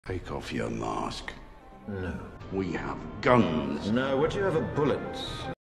Take off your mask. No. We have guns. No, would you have a bullet?